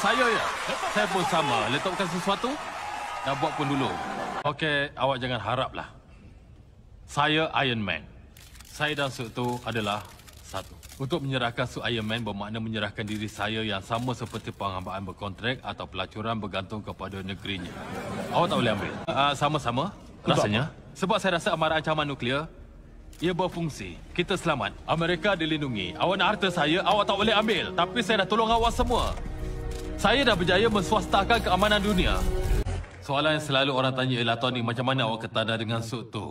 saya ya. Saya pun sama. Letakkan sesuatu, dah buat pun dulu. Okey, awak jangan haraplah. Saya Iron Man. Saya dan Suk Tu adalah satu. Untuk menyerahkan Suk Iron Man bermakna menyerahkan diri saya yang sama seperti penghambaan berkontrak atau pelacuran bergantung kepada negerinya. Awak tak boleh ambil. Sama-sama rasanya. Sebab saya rasa amaran ancaman nuklear, ia berfungsi. Kita selamat. Amerika dilindungi. Awak nak harta saya, awak tak boleh ambil. Tapi saya dah tolong awak semua. Saya dah berjaya menswastakan keamanan dunia. Soalan yang selalu orang tanya ialah, Tony, macam mana awak ketadar dengan Suk Tu?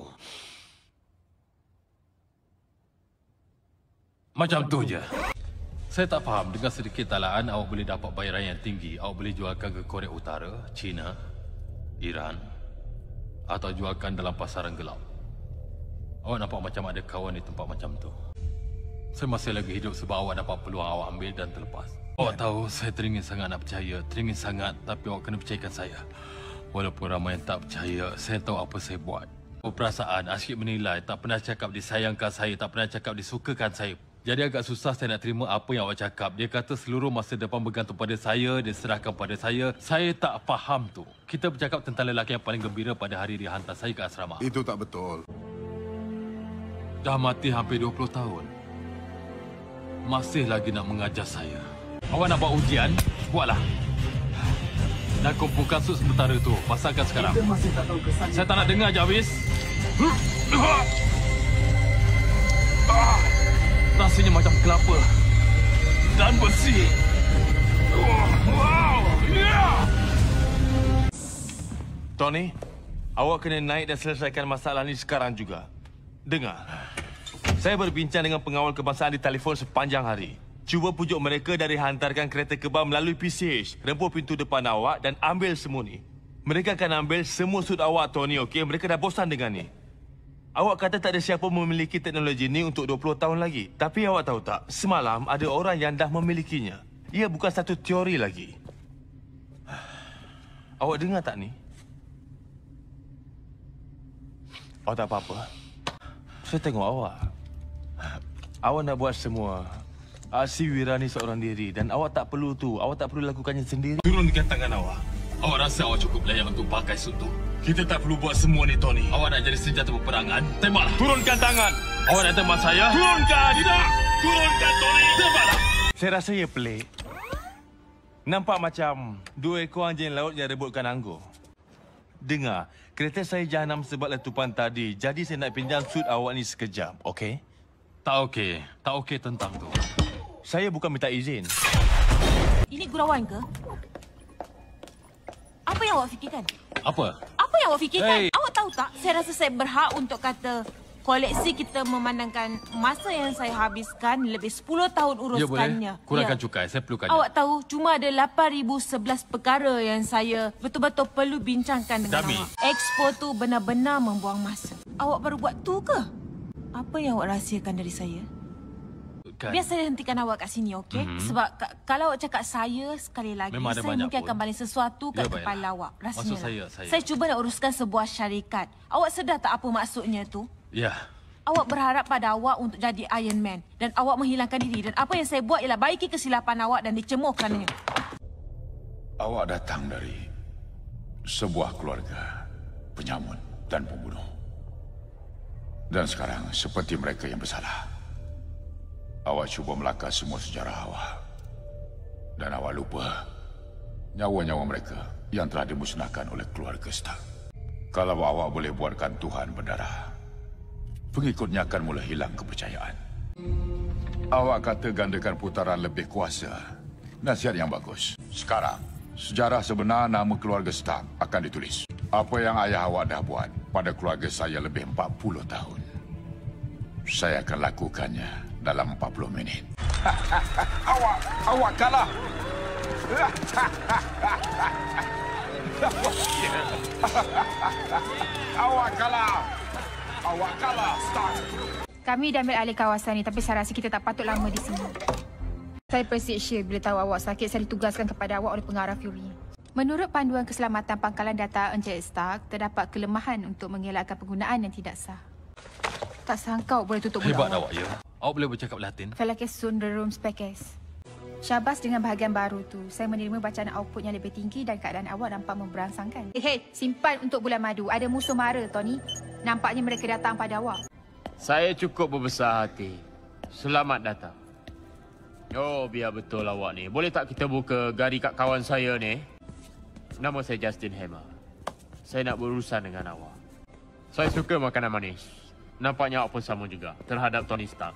Macam tu je. Saya tak faham. Dengan sedikit talaan, awak boleh dapat bayaran yang tinggi. Awak boleh jualkan ke Korea Utara, China, Iran, atau jualkan dalam pasaran gelap. Awak nampak macam ada kawan di tempat macam tu. Saya masih lagi hidup sebab awak dapat peluang awak ambil dan terlepas. Awak tahu, saya teringin sangat nak percaya. Teringin sangat, tapi awak kena percayakan saya. Walaupun ramai yang tak percaya, saya tahu apa saya buat. Perasaan, asyik menilai, tak pernah cakap disayangkan saya, tak pernah cakap disukakan saya. Jadi agak susah saya nak terima apa yang awak cakap. Dia kata seluruh masa depan bergantung pada saya, dia serahkan pada saya. Saya tak faham tu. Kita bercakap tentang lelaki yang paling gembira pada hari dia hantar saya ke asrama. Itu tak betul. Dah mati hampir 20 tahun. Masih lagi nak mengajar saya. Awak nak buat ujian? Buatlah. Nak kumpulkan Suk sementara tu. Pasangkan sekarang. Saya tak nak dengar, Jarvis. Rasanya macam kelapa dan besi. Tony, awak kena naik dan selesaikan masalah ni sekarang juga. Dengar, saya berbincang dengan pengawal kebangsaan di telefon sepanjang hari. Cuba pujuk mereka dari hantarkan kereta kebal melalui PCH, rempur pintu depan awak dan ambil semua ni. Mereka akan ambil semua sud awak, Tony, okey? Mereka dah bosan dengan ni. Awak kata tak ada siapa memiliki teknologi ni untuk 20 tahun lagi. Tapi awak tahu tak, semalam ada orang yang dah memilikinya. Ia bukan satu teori lagi. Awak dengar tak ni? Awak tak apa-apa. Saya tengok awak. Awak nak buat semua. Si Wira ni seorang diri dan awak tak perlu tu. Awak tak perlu lakukannya sendiri. Turunkan tangan awak. Awak rasa awak cukup layak untuk pakai Suk Tu? Kita tak perlu buat semua ni, Tony. Awak nak jadi senjata peperangan? Tembaklah. Turunkan tangan. Awak nak tembak saya? Turunkan. Tidak. Turunkan, Tony. Tembaklah. Saya rasa ia pelik. Nampak macam dua ekor anjing laut yang rebutkan anggur. Dengar, kereta saya jahanam sebab letupan tadi. Jadi saya nak pinjam sud awak ni sekejap, okey? Tak okey. Tak okey tentang tu. Saya bukan minta izin. Ini gurauan ke? Apa yang awak fikirkan? Apa? Apa yang awak fikirkan? Hey. Awak tahu tak, saya rasa saya berhak untuk kata koleksi kita memandangkan masa yang saya habiskan lebih 10 tahun uruskannya. Ya, boleh. Kurangkan cukai. Saya perlukan. Awak tahu, cuma ada 8,011 perkara yang saya betul-betul perlu bincangkan dengan Dami. awak. Expo tu benar-benar membuang masa. Awak baru buat tu ke? Apa yang awak rahsiakan dari saya? Biar saya hentikan awak kat sini, okey? Sebab kalau awak cakap saya sekali lagi, memang saya mungkin akan balik sesuatu kat kepala awak. Maksud Rasanya saya cuba nak uruskan sebuah syarikat. Awak sedar tak apa maksudnya tu? Ya. Awak berharap pada awak untuk jadi Iron Man. Dan awak menghilangkan diri. Dan apa yang saya buat ialah baiki kesilapan awak dan dicemuh kerananya. Awak datang dari sebuah keluarga penyamun dan pembunuh. Dan sekarang seperti mereka yang bersalah. Awak cuba melakar semua sejarah awak. Dan awak lupa nyawa-nyawa mereka yang telah dimusnahkan oleh keluarga Stark. Kalau awak boleh buatkan Tuhan berdarah, pengikutnya akan mula hilang kepercayaan. Awak kata gandakan putaran lebih kuasa. Nasihat yang bagus. Sekarang, sejarah sebenar nama keluarga Stark akan ditulis. Apa yang ayah awak dah buat pada keluarga saya lebih 40 tahun. Saya akan lakukannya dalam 40 minit. Awak kalah. Awak kalah. Awak kalah, Stark. Kami dah ambil alih kawasan ni, tapi saya rasa kita tak patut lama di sini. Saya bersedia bila tahu awak sakit. Saya ditugaskan kepada awak oleh pengarah Fury. Menurut panduan keselamatan pangkalan data Encik Stark, terdapat kelemahan untuk mengelakkan penggunaan yang tidak sah. Tak sangka awak boleh tutup mulut awak. Hebat awak, ya. Awak boleh bercakap Latin? Felakesun rerum species. Syabas dengan bahagian baru tu. Saya menerima bacaan output yang lebih tinggi dan keadaan awak nampak memberangsangkan. Hei, simpan untuk bulan madu. Ada musuh mara, Tony. Nampaknya mereka datang pada awak. Saya cukup berbesar hati. Selamat datang. Oh, biar betul awak ni. Boleh tak kita buka gari kat kawan saya ni? Nama saya Justin Hammer. Saya nak berurusan dengan awak. Saya suka makanan manis. Nampaknya awak pun sama juga terhadap Tony Stark.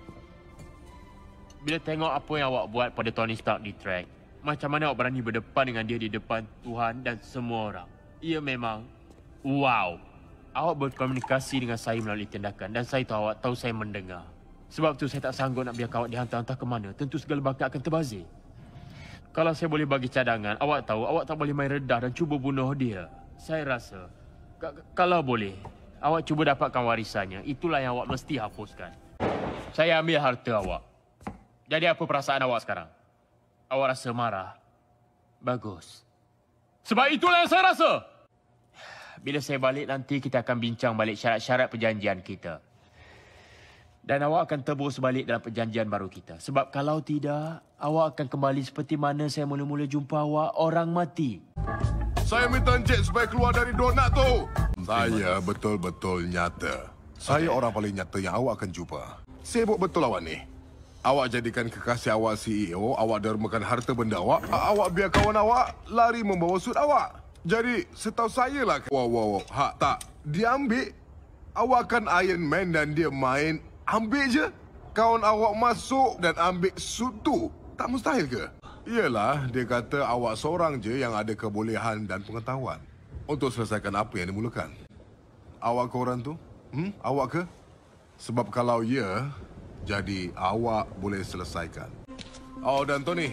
Bila tengok apa yang awak buat pada Tony Stark di track, macam mana awak berani berdepan dengan dia di depan Tuhan dan semua orang. Ia memang wow. Awak berkomunikasi dengan saya melalui tindakan dan saya tahu awak tahu saya mendengar. Sebab tu saya tak sanggup nak biarkan awak dihantar entah ke mana. Tentu segala bakat akan terbazir. Kalau saya boleh bagi cadangan, awak tahu awak tak boleh main redah dan cuba bunuh dia. Saya rasa kalau boleh, awak cuba dapatkan warisannya. Itulah yang awak mesti hapuskan. Saya ambil harta awak. Jadi apa perasaan awak sekarang? Awak rasa marah? Bagus. Sebab itulah yang saya rasa. Bila saya balik nanti kita akan bincang balik syarat-syarat perjanjian kita. Dan awak akan tebus balik dalam perjanjian baru kita. Sebab kalau tidak, awak akan kembali seperti mana saya mula-mula jumpa awak, orang mati. Saya minta Encik supaya keluar dari donat tu. Saya betul-betul nyata. Saya orang paling nyata yang awak akan jumpa. Sibuk betul awak ni. Awak jadikan kekasih awak CEO, awak dermakan harta benda awak, awak biar kawan awak lari membawa suit awak. Jadi, setahu saya lah... Wow. Hak tak. Dia ambil. Awak kan Iron Man dan dia main. Ambil je. Kawan awak masuk dan ambil suit tu. Tak mustahil ke? Iyalah, dia kata awak seorang je yang ada kebolehan dan pengetahuan untuk selesaikan apa yang dimulakan. Awak ke orang tu? Awak ke? Sebab kalau ya... Jadi, awak boleh selesaikan. Oh, dan Tony.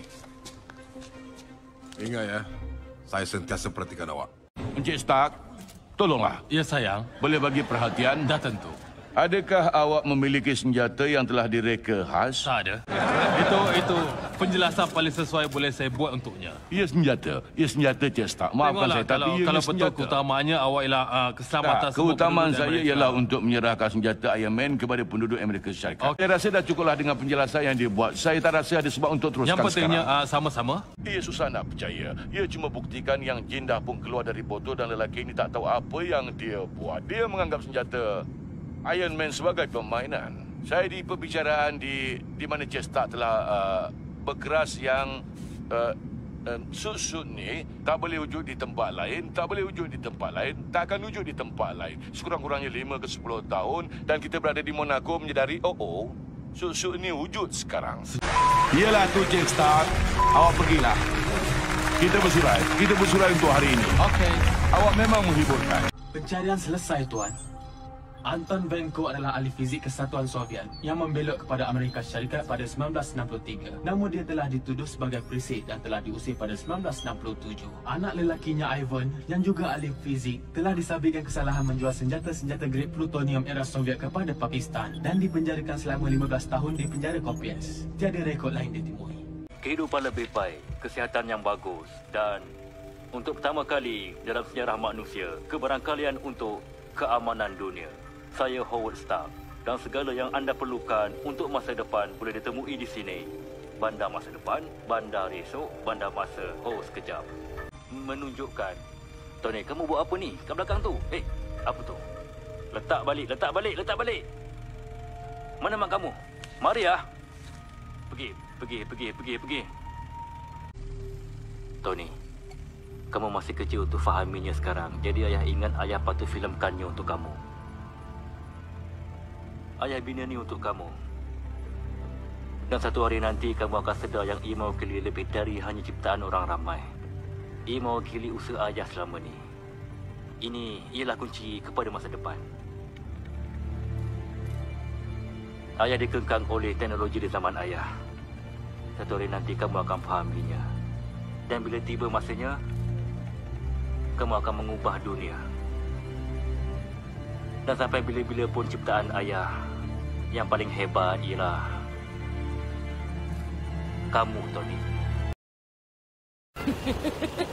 Ingat ya, saya sentiasa perhatikan awak. Encik Stark, tolonglah. Ya, sayang. Boleh bagi perhatian? Dah tentu. Adakah awak memiliki senjata yang telah direka khas? Tak ada. Itu penjelasan paling sesuai boleh saya buat untuknya. Ia senjata. Ia senjata, Encik Stark. Maafkan saya, tapi kalau ia betul senjata. keutamanya awak ialah keselamatan Tak, keutamaan saya mereka. ialah untuk menyerahkan senjata Iron Man kepada penduduk Amerika Syarikat. Saya rasa dah cukuplah dengan penjelasan yang dia buat. Saya tak rasa ada sebab untuk teruskan Yang pentingnya sekarang. sama-sama. Ia susah nak percaya. Ia cuma buktikan yang jin dah pun keluar dari botol dan lelaki ini tak tahu apa yang dia buat. Dia menganggap senjata Iron Man sebagai permainan. Saya di perbicaraan di mana Encik Stark telah berkeras yang suit-suit ni tak boleh wujud di tempat lain, tak boleh wujud di tempat lain, tak akan wujud di tempat lain. Sekurang-kurangnya 5 ke 10 tahun dan kita berada di Monaco menyedari, suit-suit ni wujud sekarang. Iyalah tu Encik Stark. Awak pergilah. Kita bersurai untuk hari ini. Okey. Awak memang menghiburkan. Pencarian selesai, Tuan. Anton Venko adalah ahli fizik Kesatuan Soviet yang membelot kepada Amerika Syarikat pada 1963. Namun dia telah dituduh sebagai perisik dan telah diusir pada 1967. Anak lelakinya Ivan yang juga ahli fizik telah disabitkan kesalahan menjual senjata-senjata grade plutonium era Soviet kepada Pakistan dan dipenjarakan selama 15 tahun di penjara Kopias. Tiada rekod lain ditemui. Kehidupan lebih baik, kesihatan yang bagus dan untuk pertama kali dalam sejarah manusia, keberangkalian untuk keamanan dunia. Saya Howard Stark dan segala yang anda perlukan untuk masa depan boleh ditemui di sini. Bandar masa depan, bandar esok, bandar masa sekejap. Menunjukkan. Tony, kamu buat apa ni kat belakang tu? Apa tu? Letak balik. Mana mak kamu? Mari ah. Pergi. Tony, kamu masih kecil untuk fahaminya sekarang. Jadi ayah ingat ayah patut filmkannya untuk kamu. Ayah bina ni untuk kamu. Dan satu hari nanti kamu akan sedar yang ia mewakili lebih dari hanya ciptaan orang ramai. Ia mewakili usaha ayah selama ni. Ini ialah kunci kepada masa depan. Ayah dikengkang oleh teknologi di zaman ayah. Satu hari nanti kamu akan fahaminya. Dan bila tiba masanya, kamu akan mengubah dunia. Dan sampai bila-bila pun ciptaan ayah yang paling hebat ialah kamu, Tony.